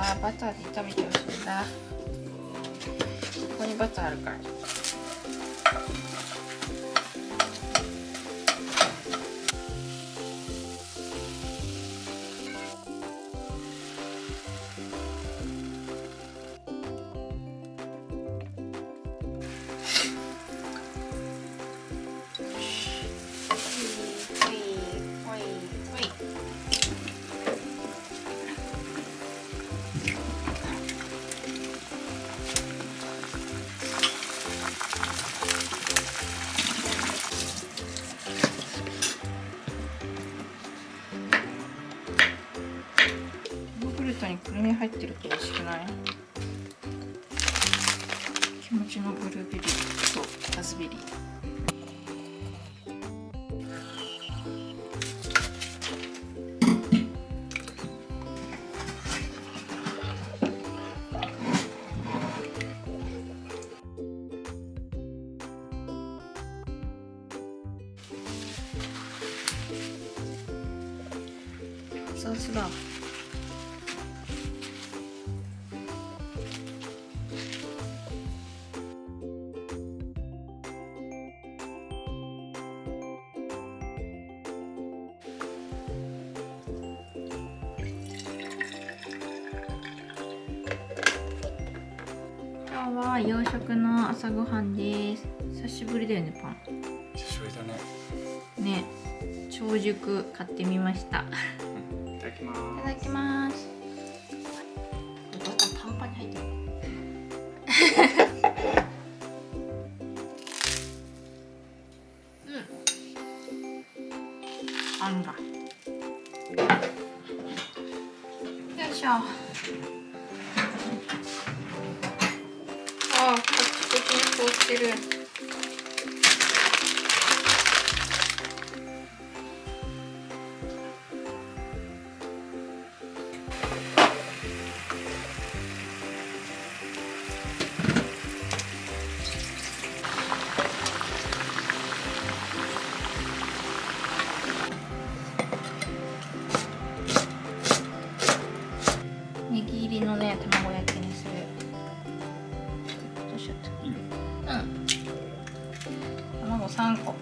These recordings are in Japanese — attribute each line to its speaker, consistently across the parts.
Speaker 1: はバターで炒めてほしいんだ。ここにバターあるから。にくるみ入ってると美味しくない？気持ちのブルーベリーとラズベリー。ソースだ。今日は洋食の朝ごはんです。久しぶりだよね、パン。
Speaker 2: 久しぶりだね。
Speaker 1: ね、長熟買ってみました。
Speaker 2: いただきます。
Speaker 1: いただきます。バターパンパンに入ってる。うん。あんが。よいしょ。ああ、カチコチに凍ってる。ネギ入りのね、卵焼きにする。どうしようと。
Speaker 2: いいの？
Speaker 1: うん。卵3個。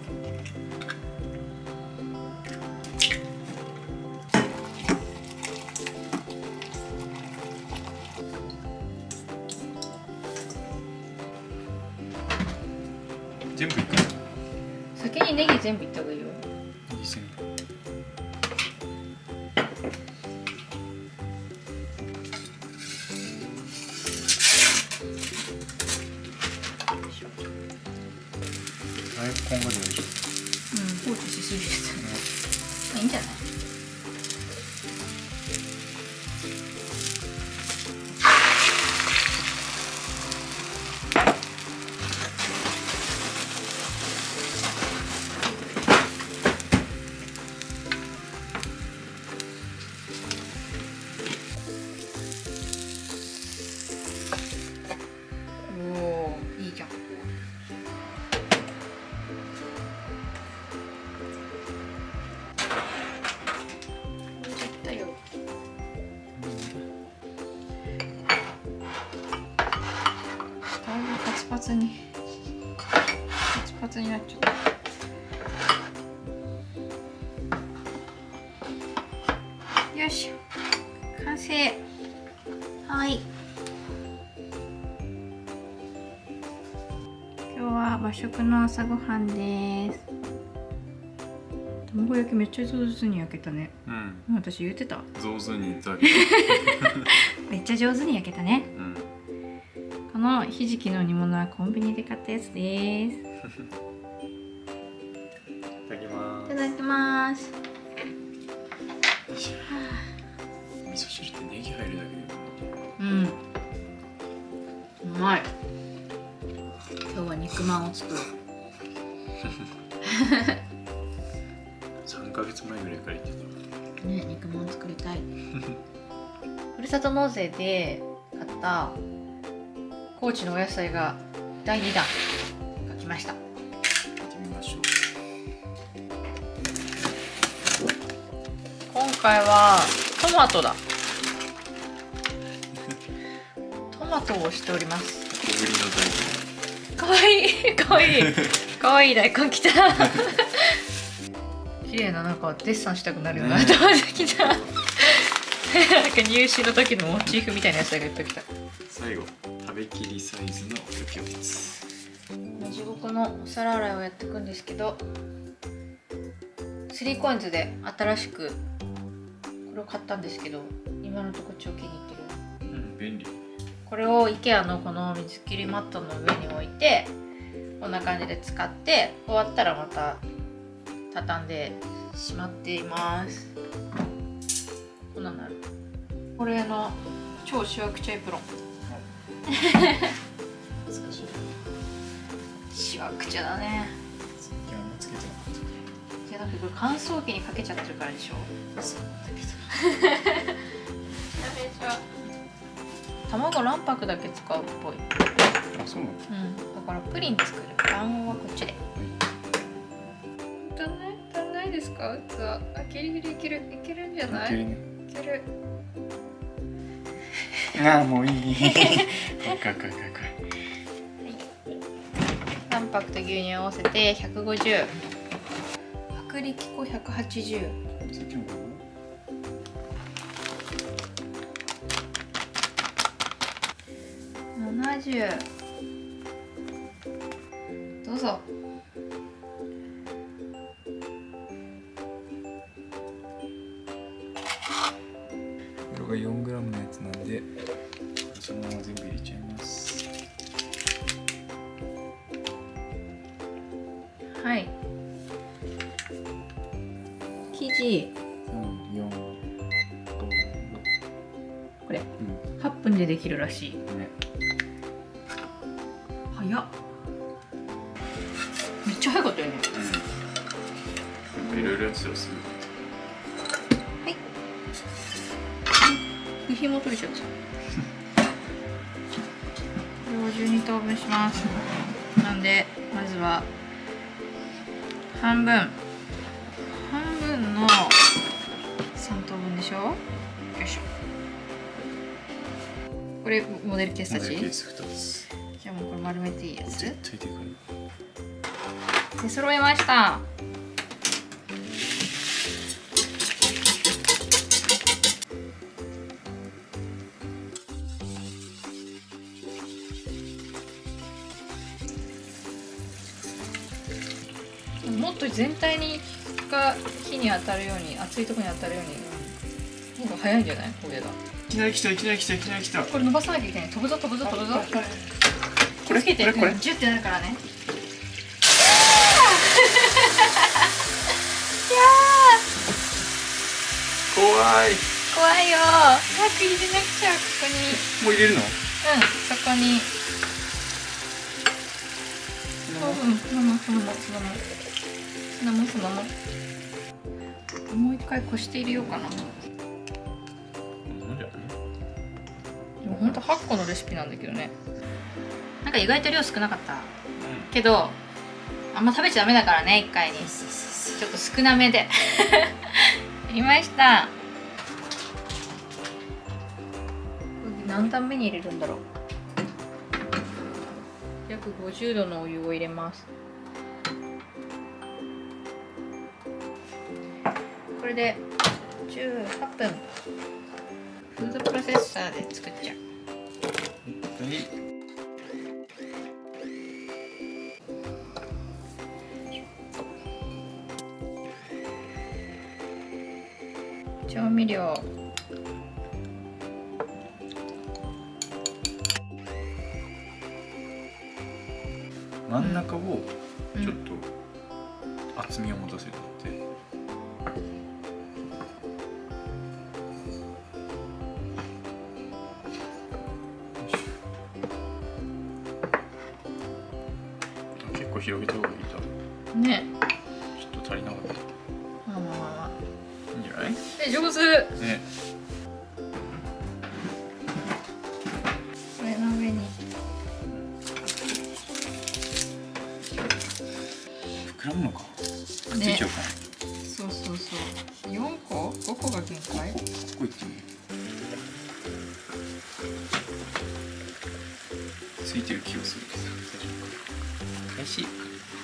Speaker 2: 全部いく？
Speaker 1: 先にネギ全部いった方がいいよ。
Speaker 2: いい線。大根が出るでしょ。
Speaker 1: うん、放置しすぎてた。まあいいんじゃない？おお、いいじゃん。パツパツになっちゃった。よし、完成。はい。今日は和食の朝ごはんです。卵焼きめっちゃ上手に焼けたね。
Speaker 2: うん。
Speaker 1: 私言ってた。
Speaker 2: 上手にいただけ
Speaker 1: めっちゃ上手に焼けたね。
Speaker 2: うん。
Speaker 1: このひじきの煮物はコンビニで買ったやつです。
Speaker 2: いただきます。
Speaker 1: いただきます。
Speaker 2: 味噌汁ってネギ入るだけで
Speaker 1: うん。うまい。今日は肉まんを作る。
Speaker 2: 3ヶ月前ぐらいから言ってた。
Speaker 1: ね、肉まん作りたい。ふるさと納税で買った高知のお野菜が第2弾が来ました。
Speaker 2: 行ってみましょう。
Speaker 1: 今回はトマトだ。 マトをしております。
Speaker 2: 小ぶりの
Speaker 1: かわいいかわいいかわいい大根きた綺麗な、なんかデッサンしたくなるような頭できたなんか入試の時のモチーフみたいなやつがいっぱいきた。
Speaker 2: 最後食べきりサイズのキャベツ。
Speaker 1: 地獄のお皿洗いをやっていくんですけど、3COINS で新しくこれを買ったんですけど、今のところ超気に入ってる。
Speaker 2: 便利。
Speaker 1: これを IKEA のこの水切りマットの上に置いて、こんな感じで使って終わったらまた畳んでしまっています。こんなになる。これの超シワくちゃエプロン
Speaker 2: 難しい。
Speaker 1: シワくちゃだね。
Speaker 2: 最近あんまつけてなかった。
Speaker 1: じゃなくてこれ乾燥機にかけちゃってるからでしょ。
Speaker 2: そうだけ
Speaker 1: 卵卵白だけ使うっぽい。
Speaker 2: ど。あ、そうなの。
Speaker 1: だからプリン作る。卵黄はこっちで。足んないですか？器。あ、ギリギリいけるんじゃない？いける。
Speaker 2: ああ、もういい。
Speaker 1: 卵白と牛乳合わせて150。薄力粉180。70。どうぞ。
Speaker 2: これが4gのやつなんで、そのまま全部入れちゃいます。
Speaker 1: はい。生地。
Speaker 2: 4、5、
Speaker 1: これ、8分でできるらしい。
Speaker 2: ね。
Speaker 1: 早っ。めっちゃ早かったよね。
Speaker 2: いろいろやってたらすぐ。
Speaker 1: はい。部品も取れちゃった。これを12等分します。なんでまずは半分の3等分でしょ。よいしょ。これモデルケースたち。じゃあもうこれ丸めていいやつ。
Speaker 2: 絶対でかい。
Speaker 1: 出揃えました。もっと全体に火に当たるように、熱いところに当たるようになんか早いんじゃない？これが
Speaker 2: いきなり来た。
Speaker 1: これ伸ばさなきゃいけない。飛ぶぞ。気をつけて。ジュってなるからね。
Speaker 2: 怖い
Speaker 1: よ。早く入れなくちゃ。ここに
Speaker 2: もう入れるの？
Speaker 1: そこにもう一回こして入れようかな。でもほんと8個のレシピなんだけどね。なんか意外と量少なかった、けどあんま食べちゃダメだからね。1回にちょっと少なめでやりました。何段目に入れるんだろう。約50度のお湯を入れます。これで18分フードプロセッサーで作っちゃう。調味料、
Speaker 2: 真ん中をちょっと厚みを持たせてって、結構広げた方がいいと
Speaker 1: ね。
Speaker 2: ちょっと足りなかった。
Speaker 1: まあ
Speaker 2: いいんじゃない？
Speaker 1: 上手
Speaker 2: ね。
Speaker 1: これの上に
Speaker 2: 膨らむのか。くっついちゃうかな。
Speaker 1: そう4個5個が限界。
Speaker 2: ここいってみる。 ついてる気がするけど大丈夫か。怪しい。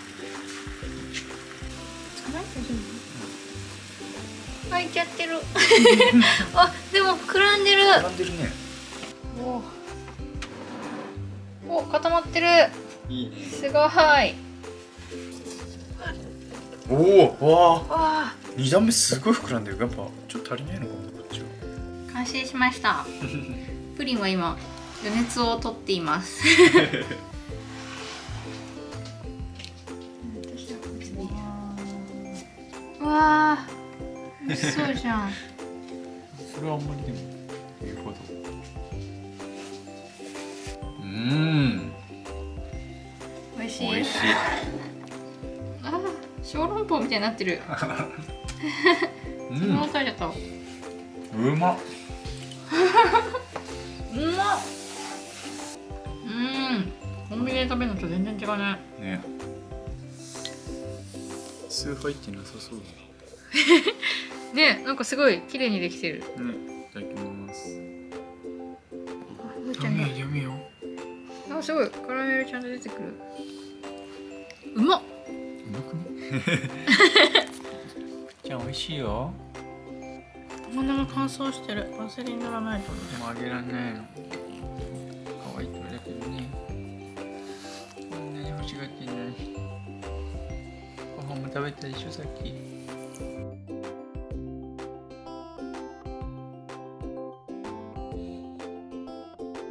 Speaker 1: 開いちゃってる。あ、でも膨らんでる。
Speaker 2: 膨らんでるね。
Speaker 1: お、固まってる。
Speaker 2: いいね。
Speaker 1: すごい。
Speaker 2: おお、わあ。
Speaker 1: あ、
Speaker 2: 2段目すごい膨らんでる。やっぱちょっと足りないのかもこっちは。
Speaker 1: 完成しました。プリンは今余熱を取っています。わあ、美味しそうじゃん。
Speaker 2: それはあんまりでも言うほど。
Speaker 1: 美味しい。
Speaker 2: 美味しい。
Speaker 1: あ、小籠包みたいになってる。
Speaker 2: うん。
Speaker 1: 食べちゃった。
Speaker 2: うまっ。
Speaker 1: うまっ。コンビニで食べるのと全然違うね。
Speaker 2: ね。酢入ってなさそう
Speaker 1: ね、なんかすごい綺麗にできてる。
Speaker 2: だね。いただきます。
Speaker 1: やめよ
Speaker 2: やめよ。
Speaker 1: あ、すごいカラメルちゃんと出てくる。うまっ。
Speaker 2: うまくね。じゃあ美味しいよ。
Speaker 1: 真ん中乾燥してる。ワセリン塗らないと。
Speaker 2: でもあげらんないの。可愛いとだけどね。こんなに欲しがってない。ご飯も食べたでしょさっき。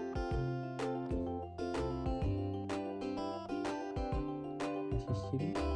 Speaker 2: してる。